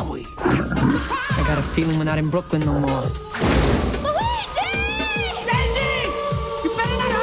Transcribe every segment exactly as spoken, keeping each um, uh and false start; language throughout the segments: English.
we? I got a feeling we're not in Brooklyn no more. Luigi! Daisy! You better not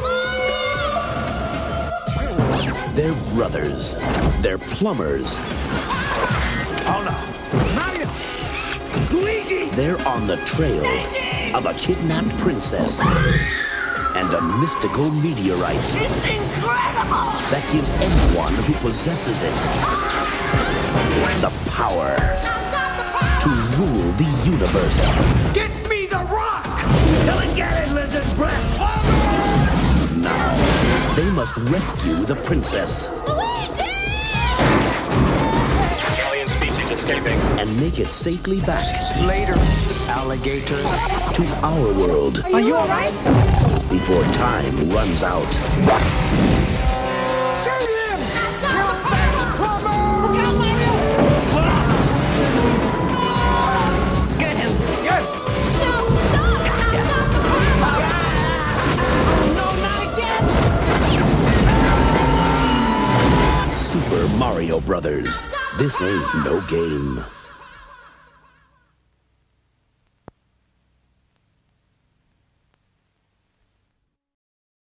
hurt us! They're brothers. They're plumbers. Oh no. Mario! Luigi! They're on the trail Daisy! of a kidnapped princess and a mystical meteorite. It's incredible! That gives anyone who possesses it the power to rule the universe. Get me the rock! Come and get it, lizard breath! Now, they must rescue the princess. Luigi! Alien species escaping. And make it safely back. Later, alligator. To our world. Are you all right? Before time runs out. Shoot him! Look out, Mario! Get him! Yes! No, stop! Gotcha. Stop the car! No, not again! Super Mario Brothers. This ain't no game.